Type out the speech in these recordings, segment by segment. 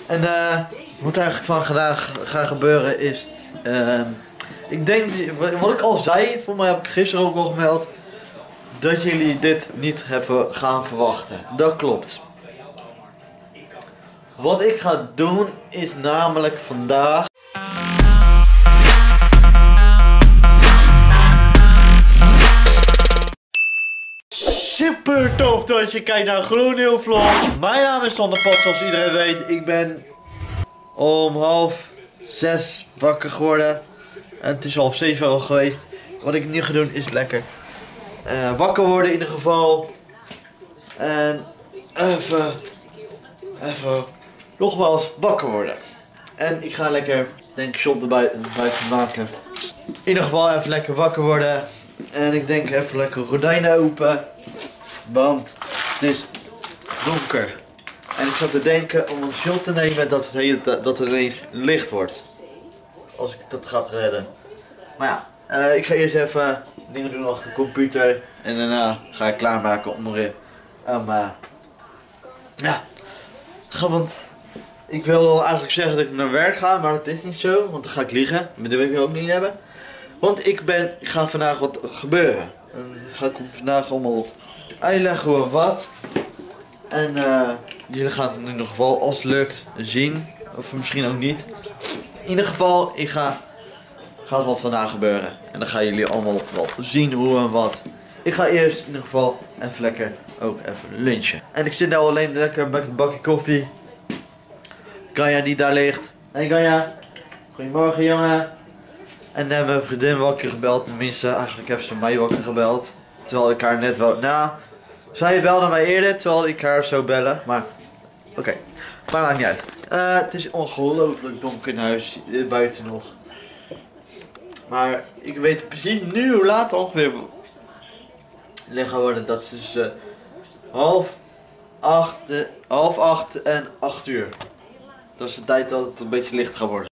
En wat eigenlijk van vandaag gaat gebeuren is... ik denk, wat ik al zei, voor mij heb ik gisteren ook al gemeld... dat jullie dit niet hebben gaan verwachten. Dat klopt. Wat ik ga doen is namelijk vandaag... Super tof dat je kijkt naar een gloednieuwe vlog. Mijn naam is Sander Pat, zoals iedereen weet. Ik ben om 5:30 wakker geworden. En het is 6:30 al geweest. Wat ik nu ga doen is lekker wakker worden in ieder geval. En even nogmaals wakker worden. En ik ga lekker, denk ik, shot erbij maken. In ieder geval even lekker wakker worden. En ik denk even lekker gordijnen open. Want het is donker. En ik zat te denken om een shot te nemen dat het ineens licht wordt. Als ik dat ga redden. Maar ja, ik ga eerst even dingen doen achter de computer. En daarna ga ik klaarmaken om weer want ik wil eigenlijk zeggen dat ik naar werk ga, maar dat is niet zo. Want dan ga ik liegen. Dat wil ik ook niet hebben. Want ik ga vandaag wat gebeuren. En ga ik vandaag allemaal uitleggen hoe en wat. En jullie gaan het in ieder geval, als het lukt, zien. Of misschien ook niet. In ieder geval, gaat wat vandaag gebeuren. En dan gaan jullie allemaal wel zien hoe en wat. Ik ga eerst in ieder geval even lekker ook even lunchen. En ik zit nou alleen lekker met een bakje koffie. Ganja die daar ligt. Hey Ganja. Goedemorgen jongen. En dan hebben mijn vriendin wakker gebeld. Tenminste, eigenlijk heeft ze mij wakker gebeld. Terwijl ik haar net wel... Nou, zij belde mij eerder terwijl ik haar zou bellen. Maar, oké. Maar maakt niet uit. Het is ongelooflijk donker in huis. Buiten nog. Maar ik weet precies nu hoe laat het ongeveer liggen worden. Dat is dus 7:30 en 8 uur. Dat is de tijd dat het een beetje licht gaat worden.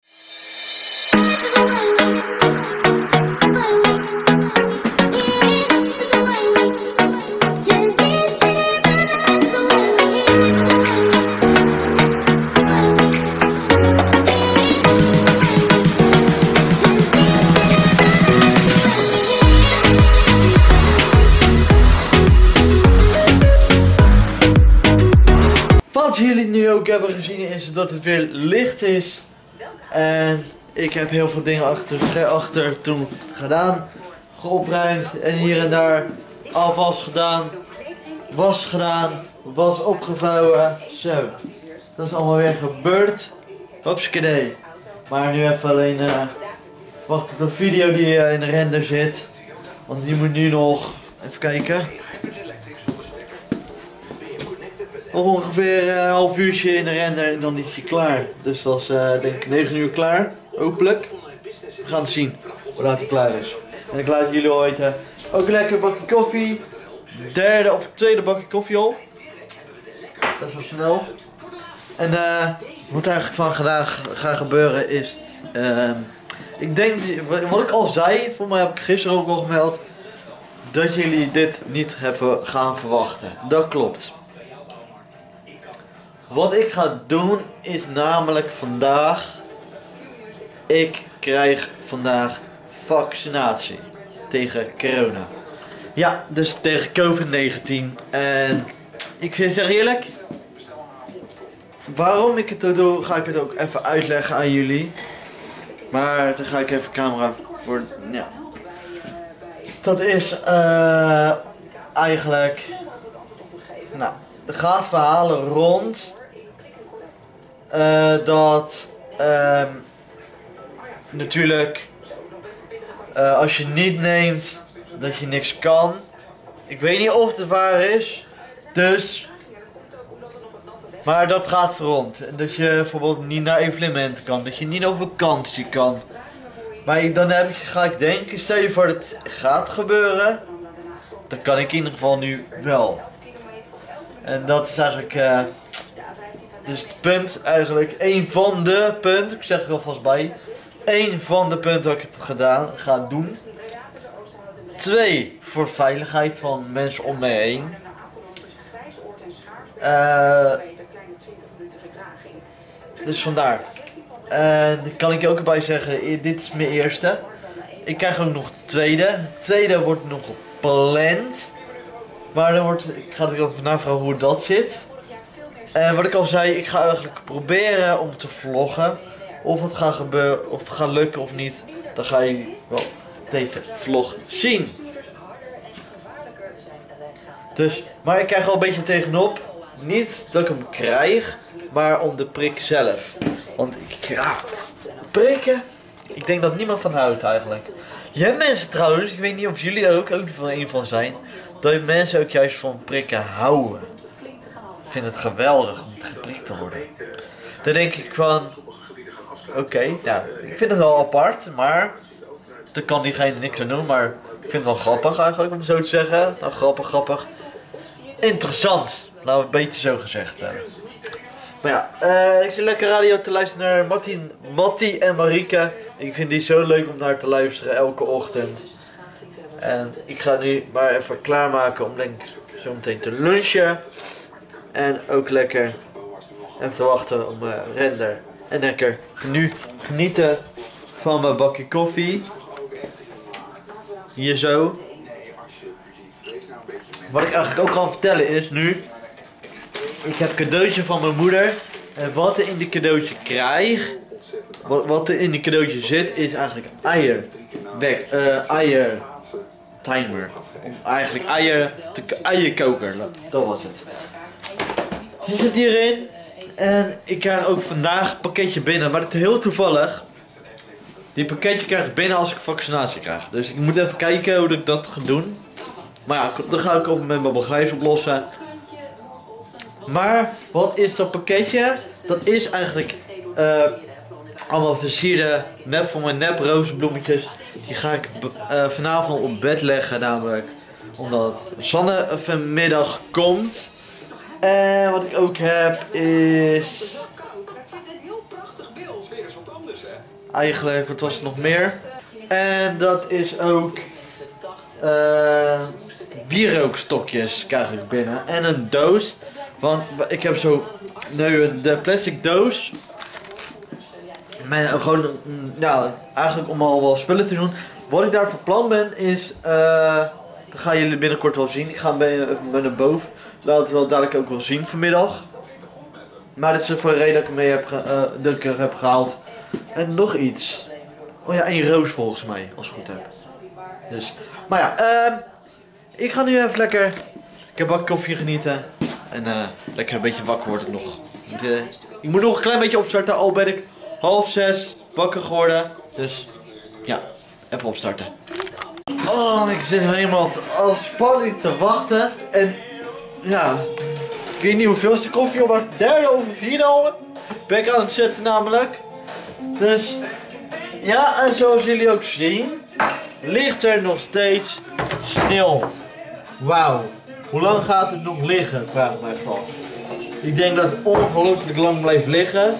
Wat jullie nu ook hebben gezien is dat het weer licht is. En ik heb heel veel dingen achter toen gedaan. Geopruimd en hier en daar afwas gedaan. Was opgevouwen. Zo. Dat is allemaal weer gebeurd. Hopsakee. Maar nu even alleen wachten op de video die in de render zit. Want die moet nu nog even kijken. Nog ongeveer een half uurtje in de render en dan is hij klaar. Dus dat is denk ik 9 uur klaar, hopelijk. We gaan het zien hoe laat hij klaar is. En ik laat jullie al weten. Ook een lekker bakje koffie. Derde of tweede bakje koffie al. Dat is wel snel. En wat eigenlijk van vandaag gaat gebeuren is... ik denk, wat ik al zei, voor mij heb ik gisteren ook al gemeld... dat jullie dit niet hebben gaan verwachten. Dat klopt. Wat ik ga doen is namelijk vandaag... Ik krijg vandaag vaccinatie tegen corona. Ja, dus tegen COVID-19. En ik zeg eerlijk... Waarom ik het doe, ga ik het ook even uitleggen aan jullie. Maar dan ga ik even camera voor... Ja. Dat is eigenlijk... Nou, er gaat verhalen rond... dat natuurlijk als je niet neemt dat je niks kan. Ik weet niet of het waar is, dus maar dat gaat voor rond. Dat je bijvoorbeeld niet naar evenementen kan, dat je niet op vakantie kan. Maar dan ga ik denken, stel je voor dat het gaat gebeuren, dan kan ik in ieder geval nu wel. En dat is eigenlijk dus het punt, eigenlijk één van de punten, ik zeg er alvast bij, één van de punten dat ik het ga doen. 2, voor veiligheid van mensen om mij heen. Dus vandaar. En kan ik je ook erbij zeggen, dit is mijn eerste. Ik krijg ook nog de tweede. De tweede wordt nog gepland. Maar dan ik ga er ook vanavond vragen hoe dat zit. En wat ik al zei, ik ga eigenlijk proberen om te vloggen. Of het gaat gebeuren, of het gaat lukken of niet. Dan ga je wel deze vlog zien. Dus, maar ik krijg al een beetje tegenop. Niet dat ik hem krijg, maar om de prik zelf. Want prikken, ik denk dat niemand van houdt eigenlijk. Je hebt mensen trouwens, ik weet niet of jullie er ook van een van zijn. Dat mensen ook juist van prikken houden. Ik vind het geweldig om geprikt te worden. Dan denk ik van, oké, ja, ik vind het wel apart, maar daar kan diegene niks aan doen. Maar ik vind het wel grappig eigenlijk om zo te zeggen. Nou, grappig. Interessant, laten we het beter zo gezegd hebben. Maar ja, ik zit lekker radio te luisteren naar Mattie en Marieke. Ik vind die zo leuk om naar te luisteren elke ochtend. En ik ga nu maar even klaarmaken om denk ik zo meteen te lunchen. En ook lekker even te wachten op mijn render. En lekker nu genieten van mijn bakje koffie. Hier zo. Wat ik eigenlijk ook kan vertellen is nu. Ik heb een cadeautje van mijn moeder. En wat er in die cadeautje krijg. Wat er in die cadeautje zit is eigenlijk eier timer. Eigenlijk eierkoker. Dat was het. Die zit hierin. En ik krijg ook vandaag een pakketje binnen. Maar het is heel toevallig. Die pakketje krijg ik binnen als ik vaccinatie krijg. Dus ik moet even kijken hoe ik dat ga doen. Maar ja, dan ga ik ook met mijn begeleiders oplossen. Maar wat is dat pakketje? Dat is eigenlijk allemaal versierde voor mijn nep rozenbloemetjes. Die ga ik vanavond op bed leggen namelijk. Omdat Sanne vanmiddag komt. En wat ik ook heb is... Eigenlijk, wat was er nog meer? En dat is ook... bierrookstokjes krijg ik binnen. En een doos. Want ik heb zo nu de plastic doos. Met gewoon, ja, eigenlijk om al wel spullen te doen. Wat ik daar van plan ben is, dat gaan jullie binnenkort wel zien. Ik ga even naar boven. Laat het wel dadelijk ook wel zien vanmiddag. Maar dat is voor een reden dat ik hem mee heb gehaald. En nog iets. Oh ja, een roos volgens mij, als ik het goed heb. Dus, maar ja, ik ga nu even lekker. Ik heb wat koffie genieten. En lekker een beetje wakker word ik nog. Ik moet nog een klein beetje opstarten, al ben ik 5:30 wakker geworden. Dus ja, even opstarten. Oh, ik zit helemaal als spanning te wachten. En ja, ik weet niet hoeveel is de koffie op, maar derde of vierde al ben ik aan het zetten namelijk. Dus ja, en zoals jullie ook zien, ligt er nog steeds sneeuw. Wauw. Hoe lang gaat het nog liggen? Vraag ik me echt af. Ik denk dat het ongelooflijk lang blijft liggen.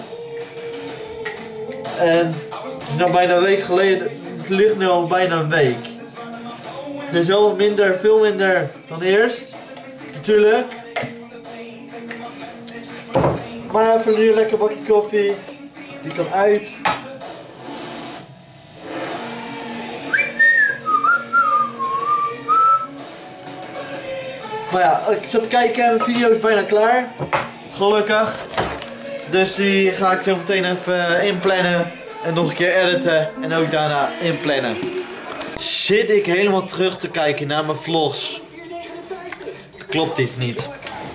En nou, bijna een week geleden, het ligt nu al bijna een week. Het is wel minder, veel minder dan eerst. Natuurlijk. Maar even nu lekker bakje koffie. Die kan uit. Maar ja, ik zat te kijken en mijn video is bijna klaar. Gelukkig. Dus die ga ik zo meteen even inplannen. En nog een keer editen. En ook daarna inplannen. Zit ik helemaal terug te kijken naar mijn vlogs. Klopt iets niet.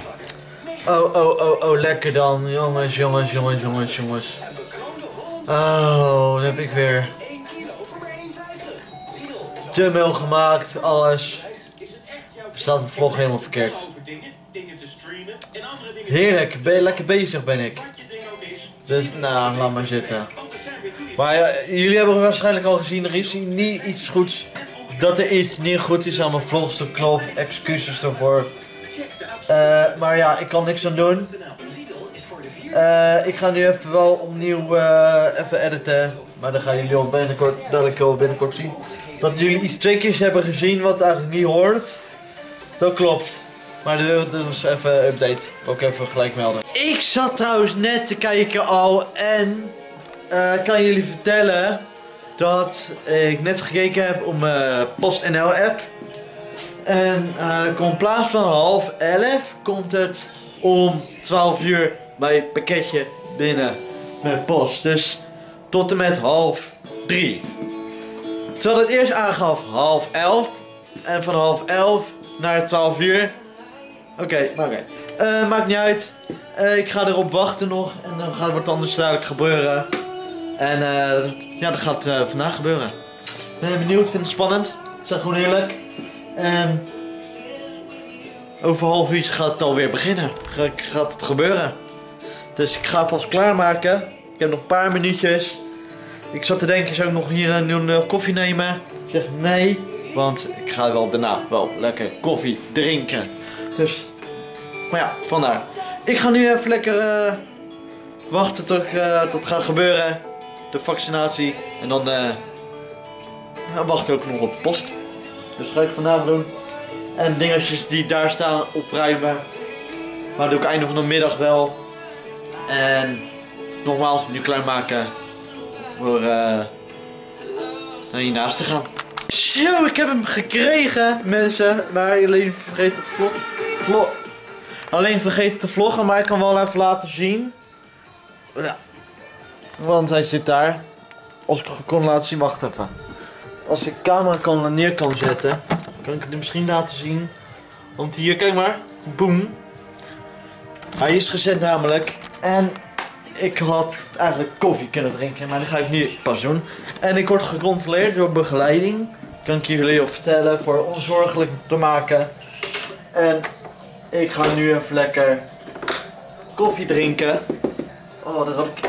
Oh, lekker dan. Jongens. Oh, dan heb ik weer te veel gemaakt, alles. Staat mijn vlog helemaal verkeerd. Heerlijk, lekker bezig ben ik. Dus nou, laat maar zitten. Maar ja, jullie hebben waarschijnlijk al gezien, er is niet iets goeds. Dat er iets niet goed is aan mijn vlogs, dat klopt. Excuses daarvoor. Maar ja, ik kan niks aan doen. Ik ga nu even wel opnieuw even editen. Maar dan gaan jullie al binnenkort zien. Dat jullie iets trickjes hebben gezien wat eigenlijk niet hoort. Dat klopt. Maar dit was even een update. Ook even gelijk melden. Ik zat trouwens net te kijken al en kan jullie vertellen dat ik net gekeken heb op mijn PostNL app. En in plaats van 10:30 komt het om 12 uur bij pakketje binnen met post. Dus tot en met 12:30. Terwijl het eerst aangaf 10:30 en van 10:30 naar 12 uur. Oké, maakt niet uit. Ik ga erop wachten nog en dan gaat wat anders duidelijk gebeuren. En ja, dat gaat vandaag gebeuren. Ik ben benieuwd, vind het spannend. Ik zeg gewoon eerlijk. En over half uur gaat het alweer beginnen. Gaat het gebeuren. Dus ik ga vast klaarmaken. Ik heb nog een paar minuutjes. Ik zat te denken, zou ik nog hier een koffie nemen? Ik zeg nee, want ik ga wel daarna wel lekker koffie drinken. Dus, maar ja, vandaar. Ik ga nu even lekker wachten tot het gaat gebeuren. De vaccinatie. En dan wacht ik ook nog op de post. Dus ga ik vandaag doen. En dingetjes die daar staan opruimen. Maar dat doe ik einde van de middag wel. En nogmaals, nu klaarmaken voor naar hiernaast te gaan. Zo, ik heb hem gekregen, mensen. Maar alleen vergeet het alleen vergeet het te vloggen, maar ik kan wel even laten zien. Ja. Want hij zit daar. Als ik het kon laten zien, wacht even. Als ik de camera neer kan zetten, kan ik het misschien laten zien. Want hier, kijk maar. Boom. Hij is gezet namelijk. En ik had eigenlijk koffie kunnen drinken, maar dat ga ik nu pas doen. En ik word gecontroleerd door begeleiding. Kan ik jullie ook vertellen, voor onzorgelijk te maken. En ik ga nu even lekker koffie drinken. Oh, daar heb ik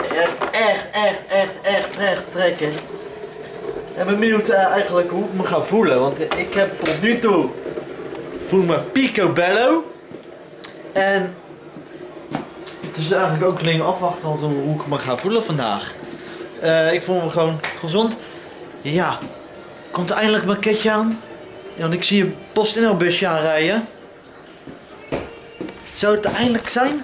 echt trek in. En ben benieuwd eigenlijk hoe ik me ga voelen. Want ik heb tot nu toe voel me picobello. En het is eigenlijk ook alleen afwachten hoe ik me ga voelen vandaag. Ik voel me gewoon gezond. Ja, komt er eindelijk mijn pakketje aan? Ja, want ik zie een PostNL busje aanrijden. Zou het er eindelijk zijn?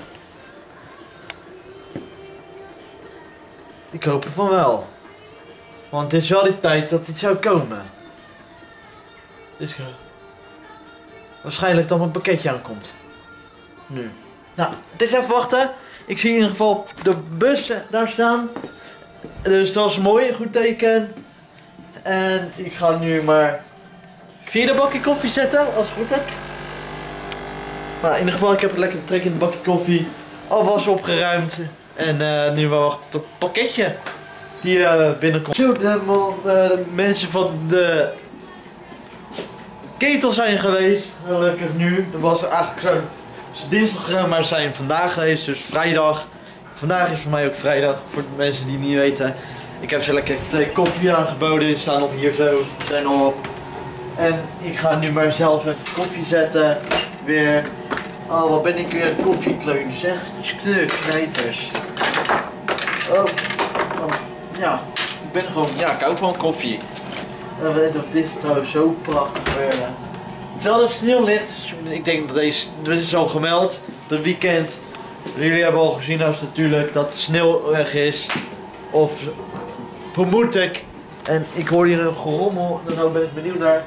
Ik hoop ervan wel. Want het is wel die tijd dat het zou komen. Dus waarschijnlijk dat mijn pakketje aankomt. Nu. Nou, het is even wachten. Ik zie in ieder geval de bus daar staan. Dus dat is mooi, een goed teken. En ik ga nu maar 4 bakje koffie zetten, als het goed is. Maar in ieder geval, ik heb lekker trek in een bakje koffie. Alvast opgeruimd. En nu wachten op het pakketje die binnenkomt. Zo, de mensen van de ketel zijn geweest. Gelukkig nu. Dat was eigenlijk zo dinsdag, maar zijn vandaag geweest, dus vrijdag. Vandaag is voor mij ook vrijdag, voor de mensen die niet weten. Ik heb ze lekker 2 koffie aangeboden, die staan nog hier zo, die zijn al op. En ik ga nu maar zelf even koffie zetten. Weer. Oh, wat ben ik weer een koffiekleun, zeg. Kneters. Oh, ja, ik ben gewoon, ja, ik hou van koffie. Dit is trouwens zo prachtig weer. Terwijl er sneeuw ligt, ik denk dat dit is al gemeld, dat weekend. Jullie hebben al gezien als natuurlijk dat sneeuw weg is. Of vermoed ik. En ik hoor hier een gerommel, en dan ben ik benieuwd naar.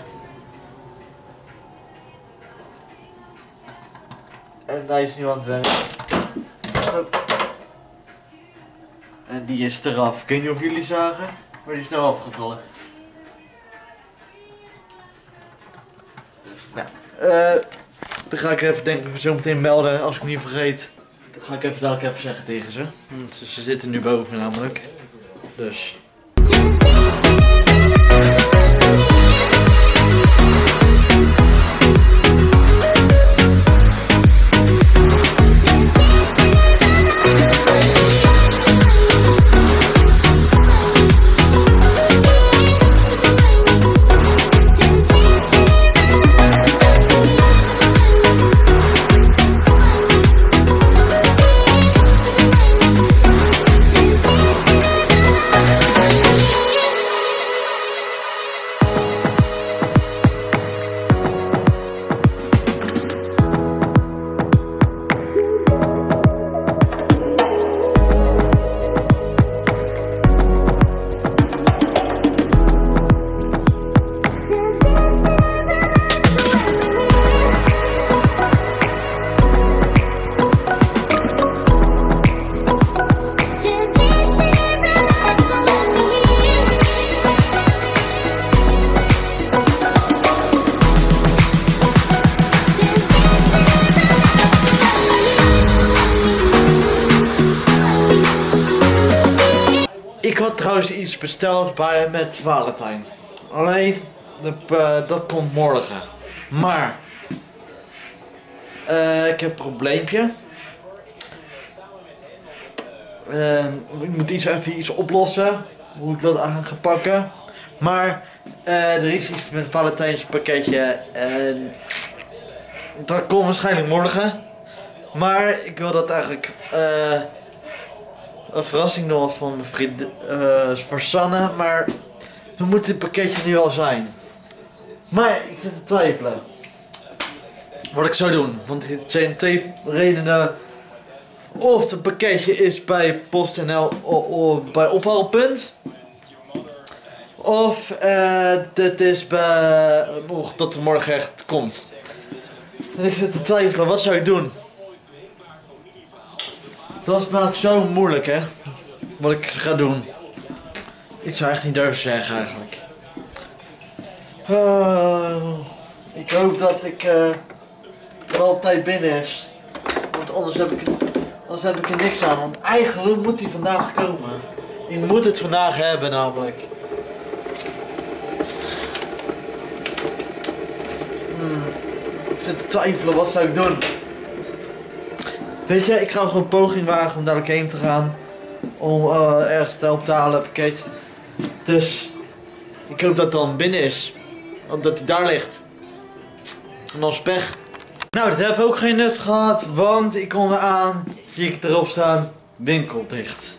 En hij is nu aan het werken. Oh. En die is eraf. Ik weet niet of jullie zagen, maar die is eraf gevallen. Nou, dan ga ik even denk ik zo meteen melden als ik me niet vergeet. Dat ga ik even dadelijk even zeggen tegen ze. Want ze zitten nu boven namelijk. Dus. Ik had trouwens iets besteld met Valentijn. Alleen, dat komt morgen. Maar, ik heb een probleempje. Ik moet even iets oplossen. Hoe ik dat aan ga pakken. Maar, er is iets met het Valentijns pakketje. En dat komt waarschijnlijk morgen. Maar ik wil dat eigenlijk een verrassing nog van mijn vriend voor Sanne. Maar hoe moet dit pakketje nu al zijn? Maar ik zit te twijfelen wat ik zou doen. Want het zijn 2 redenen. Of het pakketje is bij PostNL bij ophaalpunt. Of dit is bij nog dat er morgen echt komt. En ik zit te twijfelen, wat zou ik doen? Dat maakt zo moeilijk, hè? Wat ik ga doen. Ik zou echt niet durven zeggen, eigenlijk. Ik hoop dat ik wel op tijd binnen is. Want anders heb ik er niks aan. Want eigenlijk moet hij vandaag komen. Ik moet het vandaag hebben, namelijk. Ik zit te twijfelen, wat zou ik doen? Weet je, ik ga gewoon een poging wagen om dadelijk heen te gaan. Om ergens te helpen te halen, pakketje. Dus, ik hoop dat het dan binnen is. Omdat hij daar ligt. En dan is pech. Nou, dat heb ook geen nut gehad. Want ik kom eraan, zie ik erop staan, winkel dicht.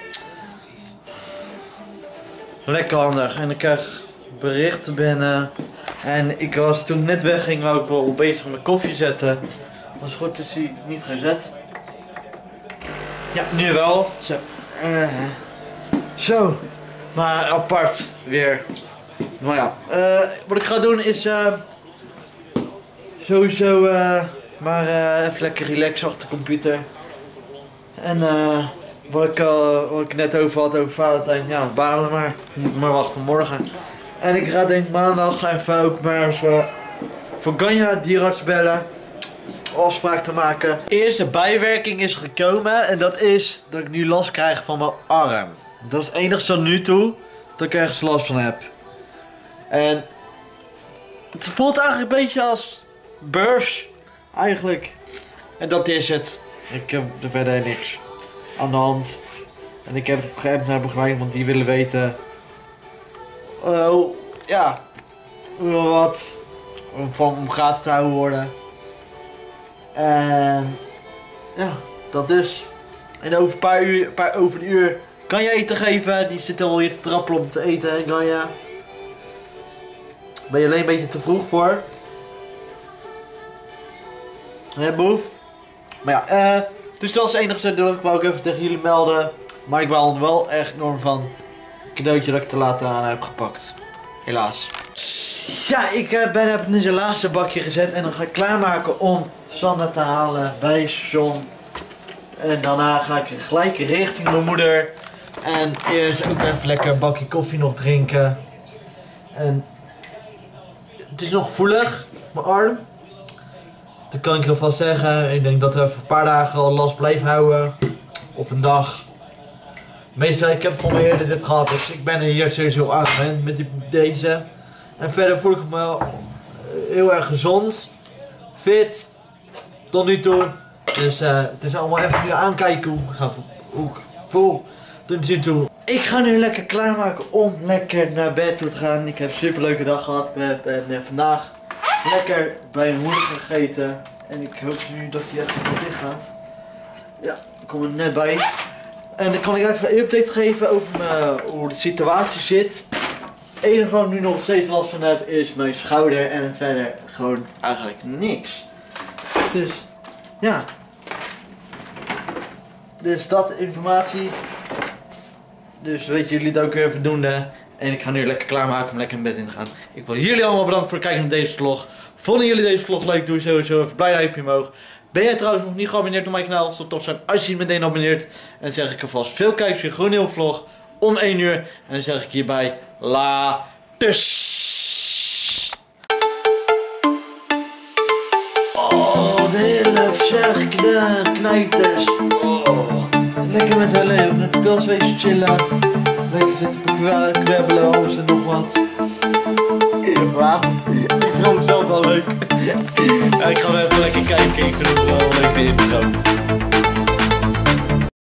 Lekker handig. En ik krijg berichten binnen. En ik was toen ik net wegging ook wel bezig met koffie zetten. Was goed te zien, niet gezet. Ja, nu wel. Zo. Zo. Maar apart weer. Maar ja, wat ik ga doen is sowieso maar even lekker relaxen achter de computer. En wat ik net over had over Valentijn, ja, balen maar. Moet maar wachten morgen. En ik ga denk maandag even ook maar eens voor Ganja dierarts bellen. Afspraak te maken. De eerste bijwerking is gekomen en dat is dat ik nu last krijg van mijn arm. Dat is het enige tot nu toe dat ik ergens last van heb. En het voelt eigenlijk een beetje als beurs. Eigenlijk. En dat is het. Ik heb er verder niks aan de hand. En ik heb het geappt naar begeleiding, want die willen weten. Ja. Wat van gaat te houden worden. En ja, dat dus. En over een uur kan je eten geven. Die zit al hier te trappelen om te eten, hè, Ganja. Ben je alleen een beetje te vroeg voor? Hè, Boef? Maar ja, dus dat is het enige dat ik wou ook even tegen jullie melden. Maar ik wou wel echt enorm van cadeautje dat ik te laat aan heb gepakt. Helaas. Ja, ik heb het in zijn laatste bakje gezet en dan ga ik klaarmaken om Sanne te halen bij het station. En daarna ga ik gelijk richting mijn moeder. En eerst ook even lekker een bakje koffie nog drinken. En het is nog gevoelig, mijn arm. Dat kan ik heel vast zeggen. Ik denk dat we even een paar dagen al last blijven houden. Of een dag. Meestal, ik heb van me eerder dit gehad, dus ik ben er hier sowieso aan gewend met deze. En verder voel ik me heel erg gezond, fit, tot nu toe. Dus het is allemaal even nu aankijken hoe ik voel tot nu toe. Ik ga nu lekker klaarmaken om lekker naar bed toe te gaan. Ik heb een super leuke dag gehad. Ik ben vandaag lekker bij mijn moeder gegeten. En ik hoop nu dat hij echt goed dicht gaat. Ja, ik kom er net bij. En dan kan ik even een update geven over hoe de situatie zit. Het enige wat ik nu nog steeds last van heb is mijn schouder en verder gewoon eigenlijk niks. Dus ja. Dus dat informatie. Dus weten jullie het ook weer voldoende. En ik ga nu lekker klaarmaken om lekker in bed in te gaan. Ik wil jullie allemaal bedanken voor het kijken naar deze vlog. Vonden jullie deze vlog leuk? Doe sowieso even blij duimpje omhoog. Ben jij trouwens nog niet geabonneerd op mijn kanaal? Het zou tof zijn als je je meteen abonneert. En dan zeg ik alvast veel kijkers weer gewoon een heel vlog om 1 uur. En dan zeg ik hierbij laters. Oh, wat heerlijk zeg ik de knijters. Oh, lekker met de pilswezen chillen. lekker zitten kwebbelen, alles en nog wat. Wauw, ik vond hem zelf wel leuk. Ja, ik ga wel even lekker kijken, ik vind het wel een leuke intro.